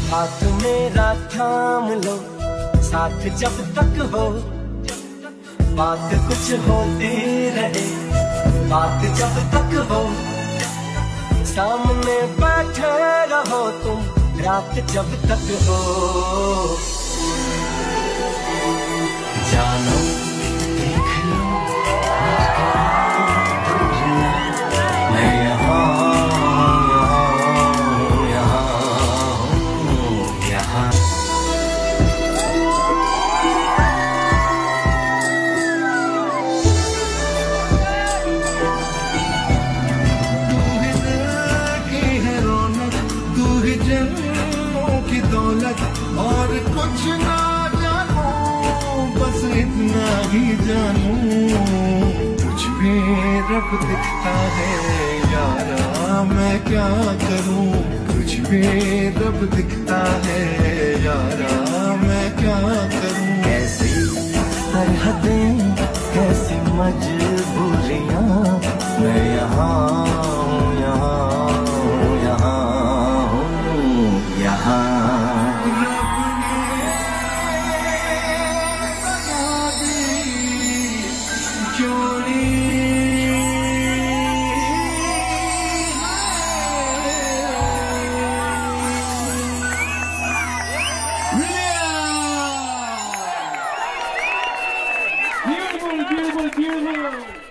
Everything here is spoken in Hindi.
हाथ मेरा थाम लो, साथ जब तक हो, बात कुछ होती रहे, बात जब तक हो, सामने बैठे रहो तुम, रात जब तक हो। जानो देख लो मैं यहाँ जन्मों की दौलत और कुछ ना जानू, बस इतना ही जानू, कुछ भी रब दिखता है यारा, मैं क्या करूं, कुछ भी रब दिखता है यारा, मैं क्या करूं। कैसी सरहदें, कैसी मजबूरियां, मैं यहाँ Beautiful, beautiful, beautiful.